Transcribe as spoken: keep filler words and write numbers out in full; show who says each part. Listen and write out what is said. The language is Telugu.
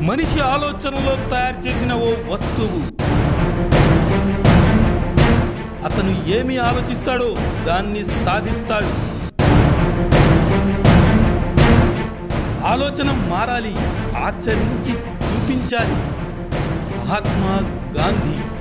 Speaker 1: మనిషి ఆలోచనలో తయారు చేసిన ఓ వస్తువు. అతను ఏమి ఆలోచిస్తాడో దాన్ని సాధిస్తాడు. ఆలోచన మారాలి, ఆచరించి చూపించాలి. మహాత్మా గాంధీ.